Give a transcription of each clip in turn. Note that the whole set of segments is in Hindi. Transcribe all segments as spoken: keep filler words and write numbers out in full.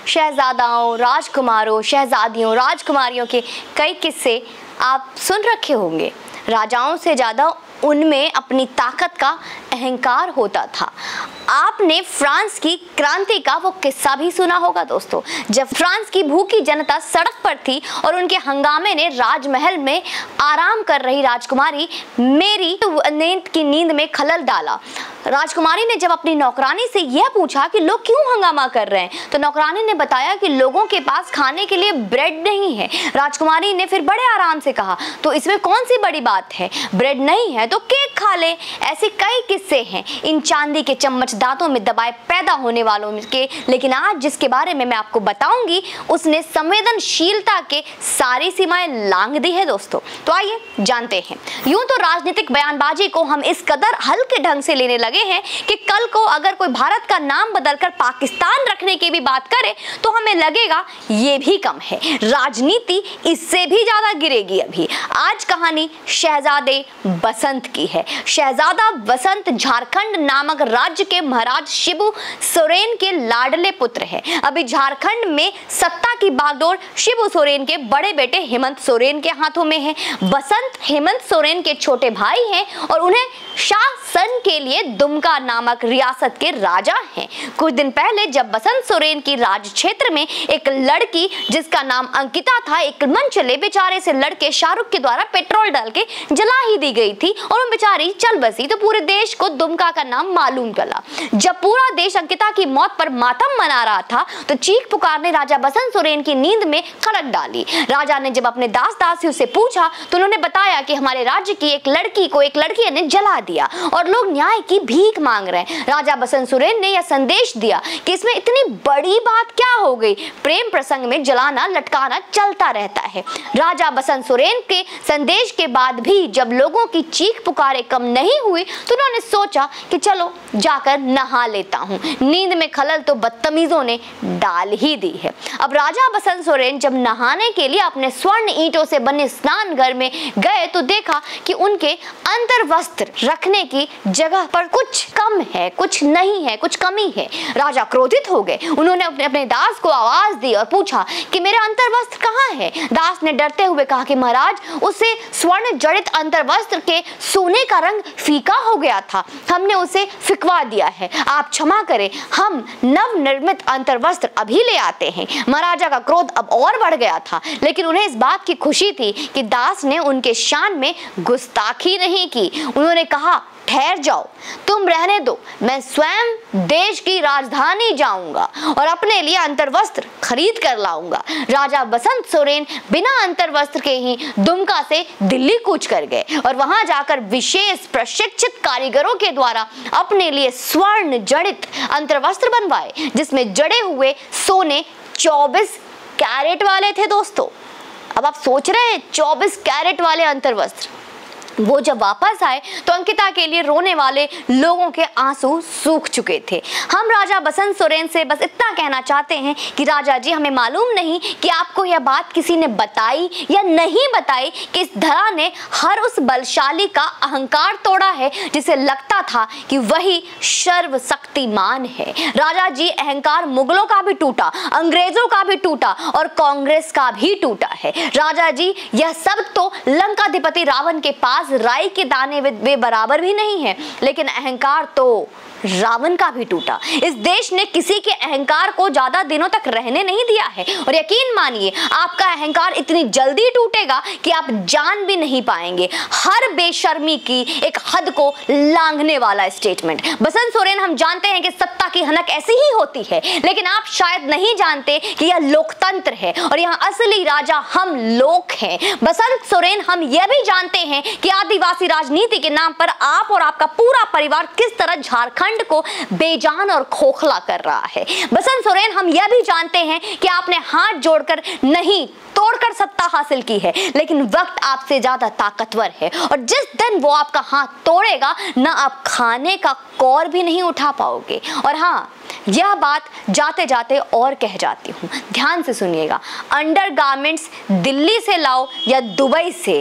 शहजादाओं, राजकुमारों, शहजादियों, राजकुमारियों के कई किस्से आप सुन रखे होंगे। राजाओं से ज़्यादा उनमें अपनी ताकत का अहंकार होता था। आपने फ्रांस की क्रांति का वो किस्सा भी सुना होगा दोस्तों, जब फ्रांस की भूखी जनता सड़क पर थी और उनके हंगामे ने राजमहल में आराम कर रही राजकुमारी मेरी नींद की नींद में खलल डाला। राजकुमारी ने जब अपनी नौकरानी से यह पूछा कि लोग क्यों हंगामा कर रहे हैं, तो नौकरानी ने बताया कि लोगों के पास खाने के लिए ब्रेड नहीं है। राजकुमारी ने फिर बड़े आराम से कहा, तो इसमें कौन सी बड़ी बात है, ब्रेड नहीं है तो केक खा ले। ऐसे कई किस्से हैं इन चांदी के चम्मच दांतों में दबाए पैदा होने वालों के, लेकिन आज जिसके बारे में मैं आपको बताऊंगी उसने संवेदनशीलता के सारी सीमाएं लांघ दी है दोस्तों। तो आइए जानते हैं। यूं तो राजनीतिक बयानबाजी को हम इस कदर हल्के ढंग से लेने लगे हैं कि कल को अगर कोई भारत का नाम बदलकर पाकिस्तान रखने की भी बात करे तो हमें लगेगा ये भी कम है। राजनीति इससे भी ज्यादा गिरेगी अभी। आज कहानी शहजादे बसंत की है। शहजादा बसंत झारखंड नामक राज्य के महाराज शिबू सोरेन के लाडले पुत्र है। अभी झारखंड में सत्ता की बागडोर शिबू सोरेन के बड़े बेटे हेमंत सोरेन के हाथों में है। बसंत हेमंत सोरेन के छोटे भाई हैं और उन्हें शासन के लिए दुमका नामक रियासत के राजा हैं। कुछ दिन पहले जब बसंत सोरेन की राज क्षेत्र में एक लड़की जिसका नाम अंकिता था, एक मनचले बेचारे से लड़के शाहरुख के द्वारा पेट्रोल डाल के जला ही दी गई थी और वो बेचारी चल बसी, तो पूरे देश को दुमका का नाम मालूम चला। जब पूरा देश अंकिता की मौत पर मातम मना रहा था तो चीख पुकार ने राजा बसंत सोरेन की नींद में खड़क डाली। राजा ने जब अपने दास दासियों से पूछा तो उन्होंने बताया कि हमारे राज्य की एक लड़की को एक लड़की ने जला दिया और लोग न्याय की भीख मांग रहे हैं। राजा बसंत सोरेन ने यह संदेश दिया कि इसमें इतनी बड़ी बात क्या हो गई, प्रेम प्रसंग में जलाना लटकाना चलता रहता है। राजा बसंत सोरेन के संदेश के बाद भी जब लोगों की चीख पुकारें कम नहीं हुई तो उन्होंने सोचा कि चलो जाकर नहा लेता हूँ। नींद में खलल तो बदतमीजों ने डाल ही दी है। अब राजा बसंत सोरेन जब नहाने के लिए अपने स्वर्ण ईंटों से बने स्नान घर में गए तो देखा कि उनके अंतर वस्त्र रखने की जगह पर कुछ कम है, कुछ नहीं है, कुछ कमी है। राजा क्रोधित हो गए। उन्होंने अपने अपने दास को आवाज दी और पूछा कि मेरे अंतर वस्त्र कहाँ है। दास ने डरते हुए कहा कि महाराज, उसे स्वर्ण जड़ित अंतर वस्त्र के सोने का रंग फीका हो गया था, हमने उसे फिकवा दिया है, आप क्षमा करें, हम नव निर्मित अंतर वस्त्र अभी ले आते हैं। महाराजा का क्रोध अब और बढ़ गया था, लेकिन उन्हें इस बात की खुशी थी कि दास ने उनके शान में गुस्ताखी नहीं की। उन्होंने कहा, ठहर जाओ, तुम रहने दो, मैं स्वयं देश की राजधानी जाऊंगा और अपने लिए अंतर वस्त्र खरीद कर लाऊंगा। राजा बसंत सोरेन बिना अंतर वस्त्र के ही दुमका से दिल्ली कूच कर गए और वहां जाकर विशेष प्रशिक्षित कारीगरों के द्वारा अपने लिए स्वर्ण जड़ित अंतर वस्त्र बनवाए, जिसमें जड़े हुए सोने चौबीस कैरेट वाले थे दोस्तों। अब आप सोच रहे हैं चौबीस कैरेट वाले अंतर वस्त्र। वो जब वापस आए तो अंकिता के लिए रोने वाले लोगों के आंसू सूख चुके थे। हम राजा बसंत सोरेन से बस इतना कहना चाहते हैं कि राजा जी, हमें मालूम नहीं कि आपको यह बात किसी ने बताई या नहीं बताई कि इस धरा ने हर उस बलशाली का अहंकार तोड़ा है जिसे लगता था कि वही सर्वशक्तिमान है। राजा जी, अहंकार मुगलों का भी टूटा, अंग्रेजों का भी टूटा और कांग्रेस का भी टूटा है। राजा जी, यह सब तो लंकाधिपति रावण के पास राई के दाने वे बराबर भी नहीं है, लेकिन अहंकार तो रावण का भी टूटा। इस देश ने किसी के अहंकार को ज्यादा दिनों तक रहने नहीं दिया है और यकीन मानिए आपका अहंकार इतनी जल्दी टूटेगा कि आप जान भी नहीं पाएंगे। हर बेशर्मी की एक हद को लांघने वाला स्टेटमेंट। बसंत सोरेन, हम जानते हैं कि सत्ता की हनक ऐसी ही होती है, लेकिन आप शायद नहीं जानते कि यह लोकतंत्र है और यहाँ असली राजा हम लोग हैं। बसंत सोरेन, हम यह भी जानते हैं कि आदिवासी राजनीति के नाम पर आप और आपका पूरा परिवार किस तरह झारखंड को बेजान और खोखला कर रहा है। बसंत सोरेन, हम यह भी जानते हैं कि आपने हाथ जोड़कर नहीं तोड़कर सत्ता हासिल की है, लेकिन वक्त आपसे ज्यादा ताकतवर है और जिस दिन वो आपका हाथ तोड़ेगा ना आप खाने का कौर भी नहीं उठा पाओगे। और हाँ, यह बात जाते जाते और कह जाती हूँ, ध्यान से सुनिएगा। अंडरगारमेंट्स दिल्ली से लाओ या दुबई से,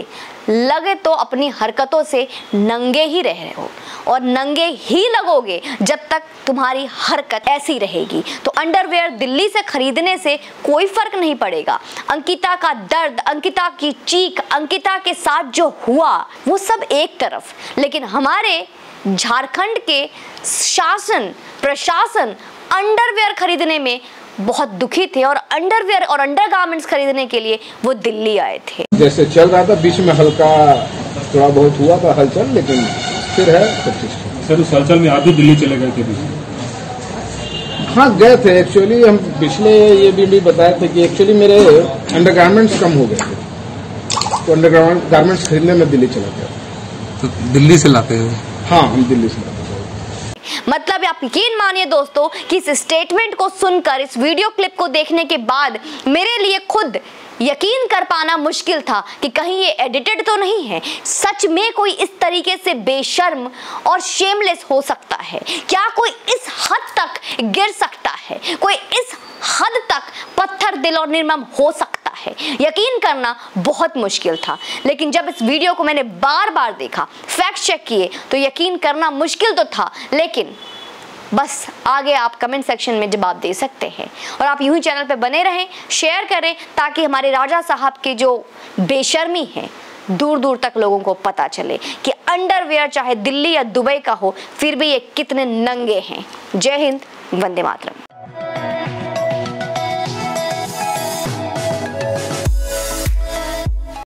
लगे तो अपनी हरकतों से नंगे ही रह रहे हो और नंगे ही लगोगे जब तक तुम्हारी हरकत ऐसी रहेगी। तो अंडरवेयर दिल्ली से खरीदने से कोई फर्क नहीं पड़ेगा। अंकिता का दर्द, अंकिता की चीख, अंकिता के साथ जो हुआ वो सब एक तरफ, लेकिन हमारे झारखंड के शासन प्रशासन अंडरवेयर खरीदने में बहुत दुखी थे और अंडरवेयर और अंडरगारमेंट्स खरीदने के लिए वो दिल्ली आए थे। जैसे चल रहा था, बीच में हल्का थोड़ा बहुत हुआ था हलचल, लेकिन फिर है सब चीज। सर उस हलचल में आप भी दिल्ली चले गए थे बीच? हाँ गए थे। एक्चुअली हम पिछले ये भी, भी बताए थे कि एक्चुअली मेरे अंडरगारमेंट्स कम हो गए थे, तो अंडरगारमेंट्स खरीदने में दिल्ली चला गया। तो दिल्ली से लाते हैं? हाँ, हम दिल्ली से लाते हैं। मतलब आप यकीन मानिए दोस्तों कि इस स्टेटमेंट को सुनकर, इस वीडियो क्लिप को देखने के बाद मेरे लिए खुद यकीन कर पाना मुश्किल था कि कहीं ये एडिटेड तो नहीं है। सच में कोई इस तरीके से बेशर्म और शेमलेस हो सकता है? क्या कोई इस हद तक गिर सकता है? कोई इस हद तक पत्थर दिल और निर्मम हो सकता है? यकीन करना बहुत मुश्किल था, लेकिन जब इस वीडियो को मैंने बार बार देखा, फैक्ट चेक किए, तो यकीन करना मुश्किल तो था, लेकिन बस आगे आप कमेंट सेक्शन में जवाब दे सकते हैं। और आप यूं ही चैनल पे बने रहें, शेयर करें, ताकि हमारे राजा साहब की जो बेशर्मी है दूर दूर तक लोगों को पता चले कि अंडरवेयर चाहे दिल्ली या दुबई का हो, फिर भी ये कितने नंगे हैं। जय हिंद, वंदे मातरम।